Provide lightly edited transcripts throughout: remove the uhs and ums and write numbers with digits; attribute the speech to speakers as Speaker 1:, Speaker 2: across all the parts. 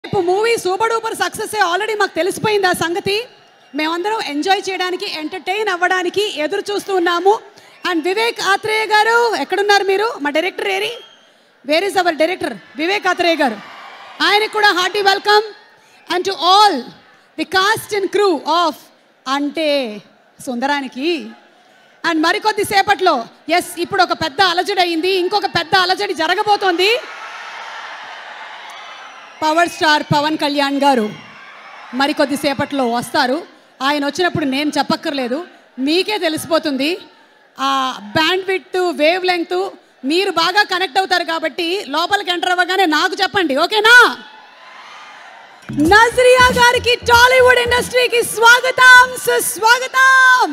Speaker 1: Movie super duper success already మాకు తెలిసిపోయింది ఆ సంగతి. మేమందరం ఎంజాయ్ చేయడానికి ఎంటర్టైన్ అవ్వడానికి ఎదురు చూస్తూ ఉన్నాము. అండ్ వివేక్ ఆత్రేయ గారు ఎక్కడున్నారు మీరు? మా డైరెక్టర్ ఏరి? Where is our director Vivek Athreya garu. ఆయనకు కూడా hearty welcome. And to all the cast and crew of Ante Sundaraniki. And మరికొద్ది సేపట్లో ఇప్పుడు ఒక పెద్ద అలజడి అయింది, ఇంకొక పెద్ద అలజడి జరగబోతోంది. పవర్ స్టార్ పవన్ కళ్యాణ్ గారు మరికొద్ది సేపట్లో వస్తారు. ఆయన వచ్చినప్పుడు నేను చెప్పక్కర్లేదు, మీకే తెలిసిపోతుంది. ఆ బ్యాండ్ విడ్త్, వేవ్ లెంగ్త్ మీరు బాగా కనెక్ట్ అవుతారు కాబట్టి లోపలికి ఎంటర్ అవ్వగానే నాకు చెప్పండి, ఓకేనా? నజరియా గారికి టాలీవుడ్ ఇండస్ట్రీకి స్వాగతం, సుస్వాగతం.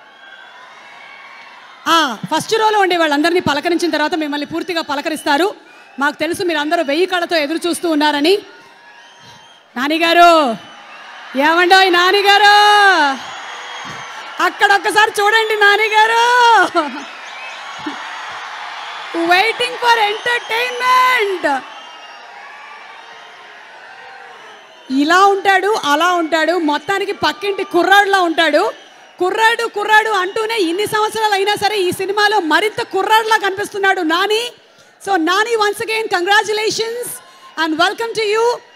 Speaker 1: ఫస్ట్ రోలో ఉండే వాళ్ళందరినీ పలకరించిన తర్వాత మిమ్మల్ని పూర్తిగా పలకరిస్తారు. మాకు తెలుసు మీరు అందరూ 1000 కళ్ళతో ఎదురు చూస్తూ ఉన్నారని. నానిగారు, ఏమండోయ్ నానిగారు, అక్కడ ఒక్కసారి చూడండి నానిగారు. Waiting for entertainment. ఇలా ఉంటాడు, అలా ఉంటాడు, మొత్తానికి పక్కింటి కుర్రాడులా ఉంటాడు. కుర్రాడు కుర్రాడు అంటూనే ఇన్ని సంవత్సరాలు అయినా సరే ఈ సినిమాలో మరింత కుర్రాడులా కనిపిస్తున్నాడు Nani. So Nani, once again congratulations and welcome to you.